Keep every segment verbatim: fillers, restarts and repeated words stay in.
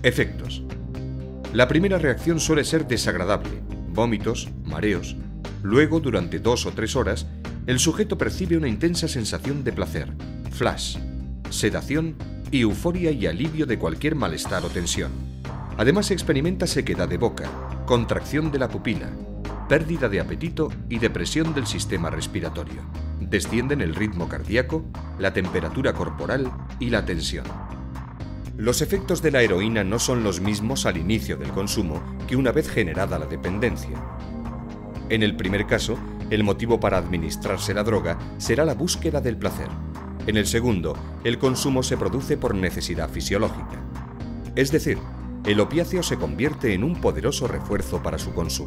Efectos. La primera reacción suele ser desagradable, vómitos, mareos. Luego, durante dos o tres horas, el sujeto percibe una intensa sensación de placer, flash, sedación y euforia y alivio de cualquier malestar o tensión. Además experimenta sequedad de boca, contracción de la pupila, pérdida de apetito y depresión del sistema respiratorio. Descienden el ritmo cardíaco, la temperatura corporal y la tensión. Los efectos de la heroína no son los mismos al inicio del consumo que una vez generada la dependencia. En el primer caso, el motivo para administrarse la droga será la búsqueda del placer. En el segundo, el consumo se produce por necesidad fisiológica. Es decir, el opiáceo se convierte en un poderoso refuerzo para su consumo.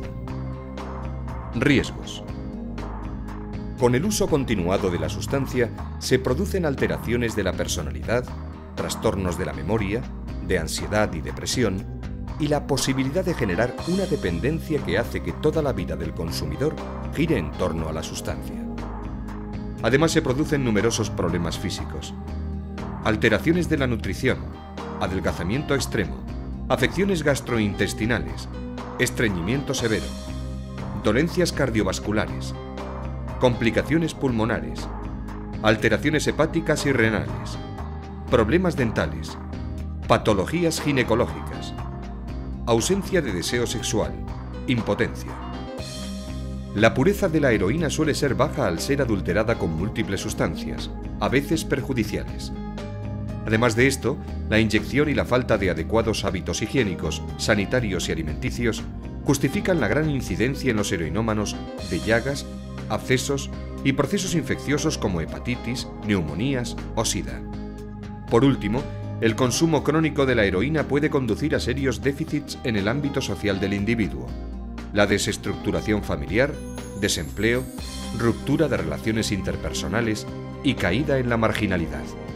Riesgos. Con el uso continuado de la sustancia, se producen alteraciones de la personalidad, trastornos de la memoria, de ansiedad y depresión, y la posibilidad de generar una dependencia que hace que toda la vida del consumidor gire en torno a la sustancia. Además, se producen numerosos problemas físicos: alteraciones de la nutrición, adelgazamiento extremo, afecciones gastrointestinales, estreñimiento severo, dolencias cardiovasculares, complicaciones pulmonares, alteraciones hepáticas y renales, problemas dentales, patologías ginecológicas, ausencia de deseo sexual, impotencia. La pureza de la heroína suele ser baja al ser adulterada con múltiples sustancias, a veces perjudiciales. Además de esto, la inyección y la falta de adecuados hábitos higiénicos, sanitarios y alimenticios justifican la gran incidencia en los heroinómanos de llagas, abscesos y procesos infecciosos como hepatitis, neumonías o sida. Por último, el consumo crónico de la heroína puede conducir a serios déficits en el ámbito social del individuo: la desestructuración familiar, desempleo, ruptura de relaciones interpersonales y caída en la marginalidad.